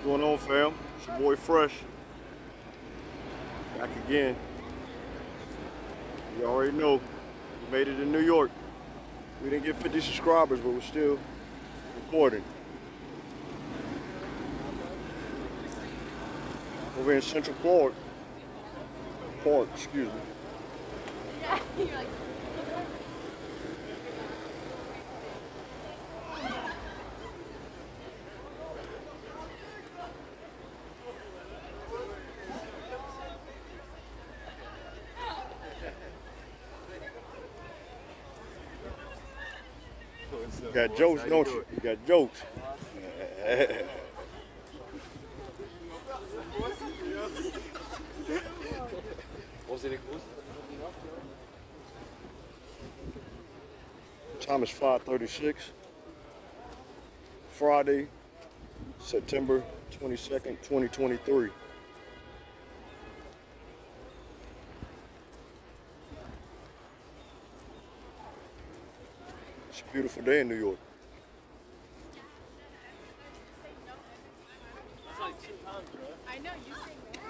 Going on, fam? It's your boy Fresh. Back again. You already know. We made it in New York. We didn't get 50 subscribers, but we're still recording. Over in Central Park, excuse me. You got jokes, don't you? You got jokes. Time is 5:36. Friday, September 22nd, 2023. It's a beautiful day in New York. I know you say that.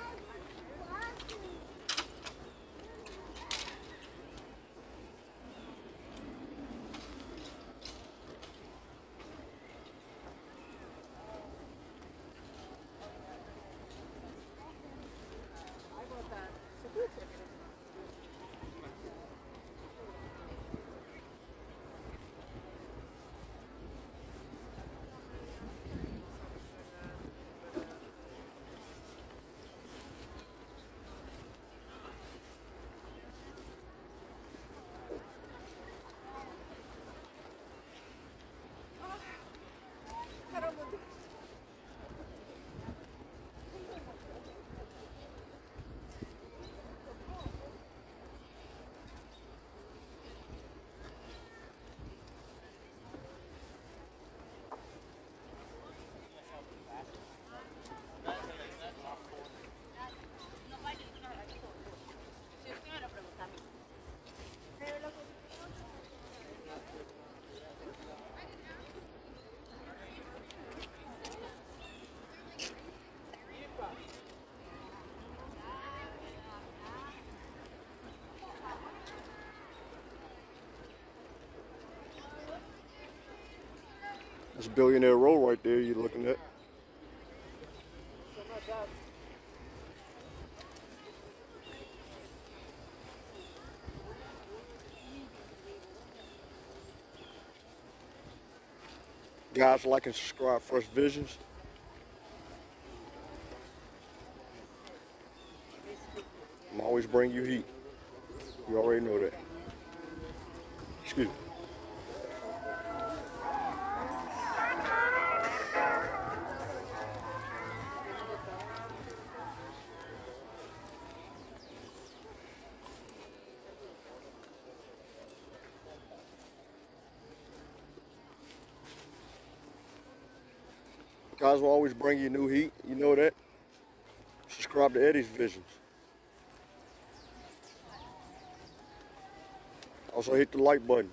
That's Billionaire Row right there you're looking at. Guys, like and subscribe Fresh Visions. I'm always bring you heat. You already know that. Excuse me. Guys will always bring you new heat. You know that. Subscribe to Eddie's Visions. Also hit the like button.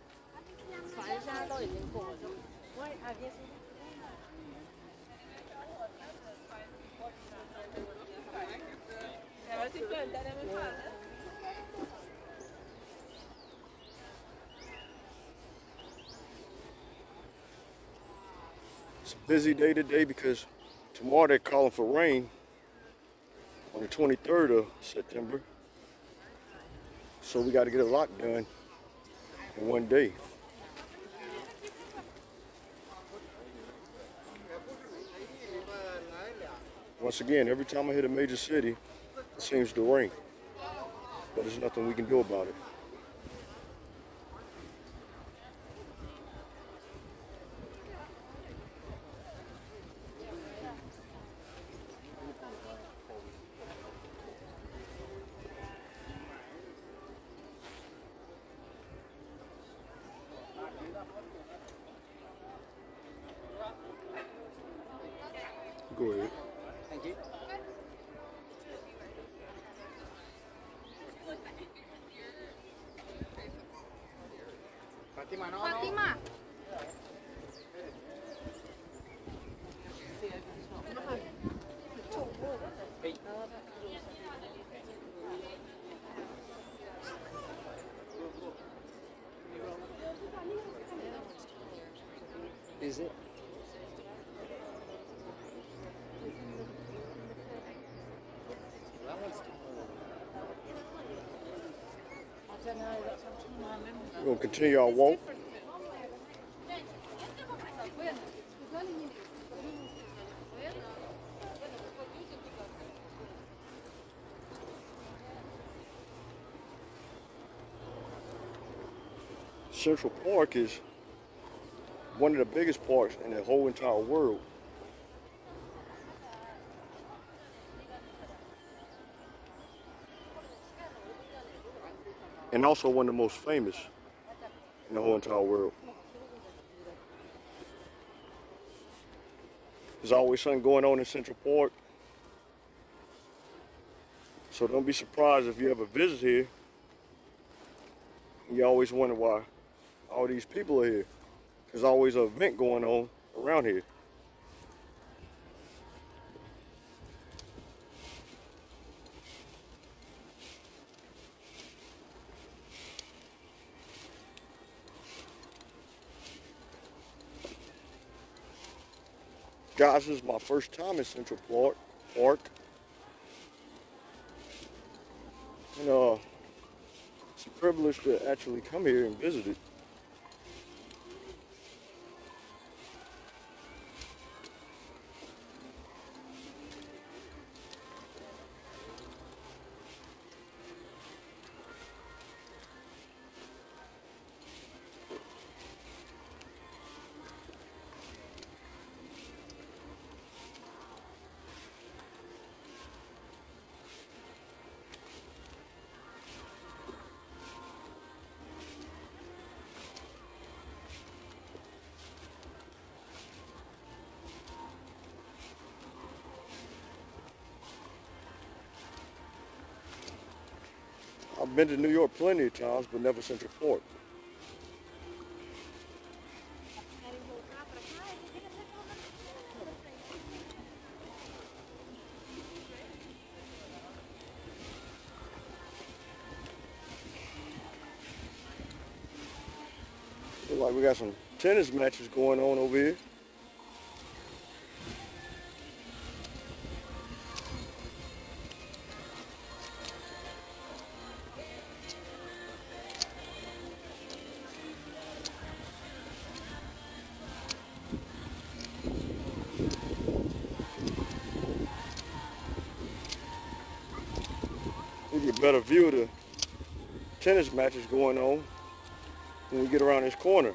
It's a busy day today because tomorrow they're calling for rain on the 23rd of September. So we got to get a lot done in one day. Once again, every time I hit a major city, it seems to rain. But there's nothing we can do about it. Go ahead. Thank you. Fatima, no, Fatima. no. Is it? That one's I don't know, that's what I'm trying to remember. We're gonna continue our walk. Central Park is one of the biggest parks in the whole entire world. And also one of the most famous in the whole entire world. There's always something going on in Central Park. So don't be surprised if you ever visit here. You always wonder why all these people are here. There's always an event going on around here. Guys, this is my first time in Central Park. And it's a privilege to actually come here and visit it. I've been to New York plenty of times, but never Central Park. Looks like we got some tennis matches going on over here. We get a better view of the tennis matches going on when we get around this corner.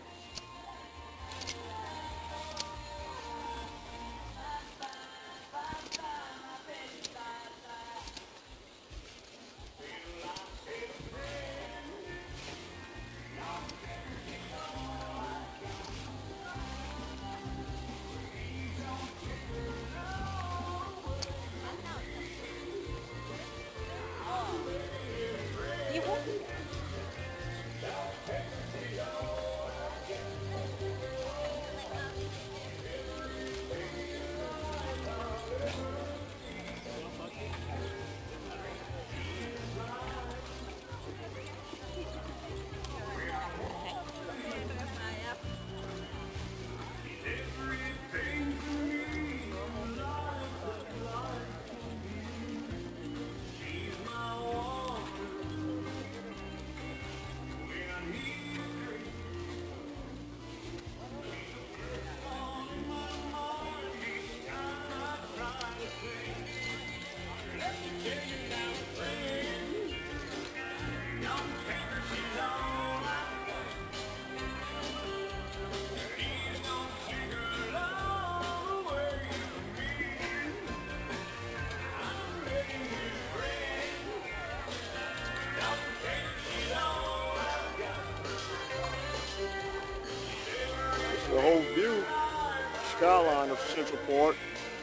The whole view, skyline of Central Park.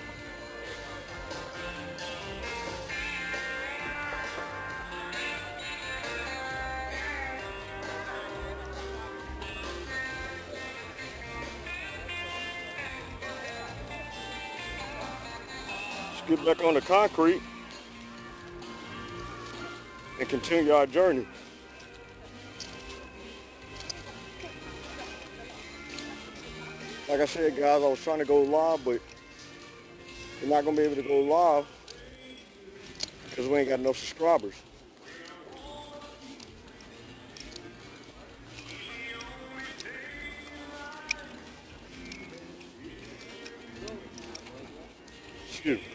Let's get back on the concrete and continue our journey. Like I said, guys, I was trying to go live, but we're not going to be able to go live because we ain't got enough subscribers. Excuse me.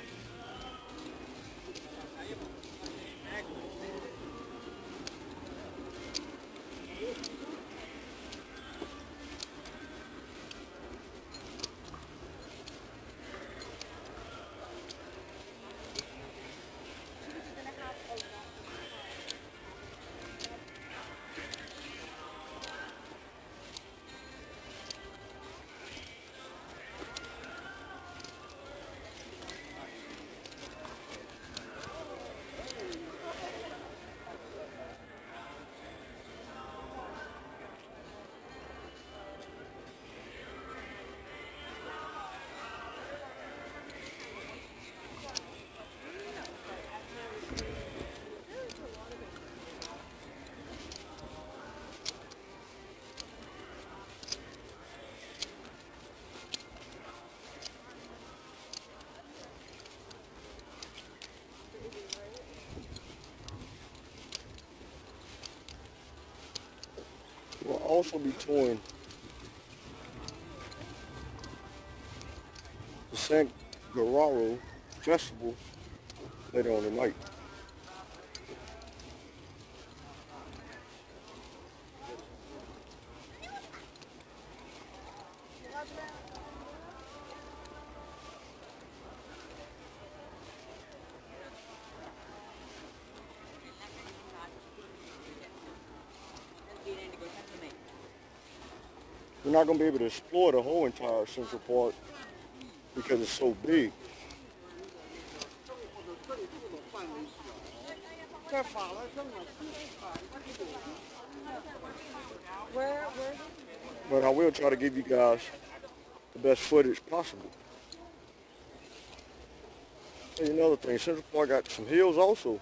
We'll also be touring the San Guerrero Festival later on tonight. We're not going to be able to explore the whole entire Central Park because it's so big. Where? But I will try to give you guys the best footage possible. Hey, another thing, Central Park got some hills also.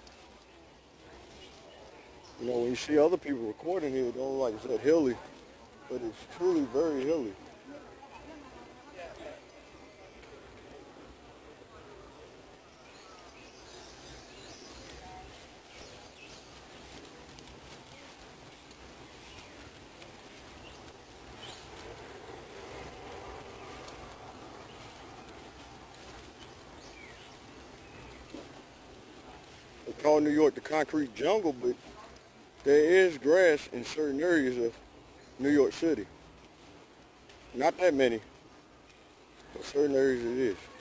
You know, when you see other people recording here, it don't look like it's that hilly, but it's truly very hilly. They call New York the concrete jungle, but there is grass in certain areas of New York City. Not that many, but certain areas it is.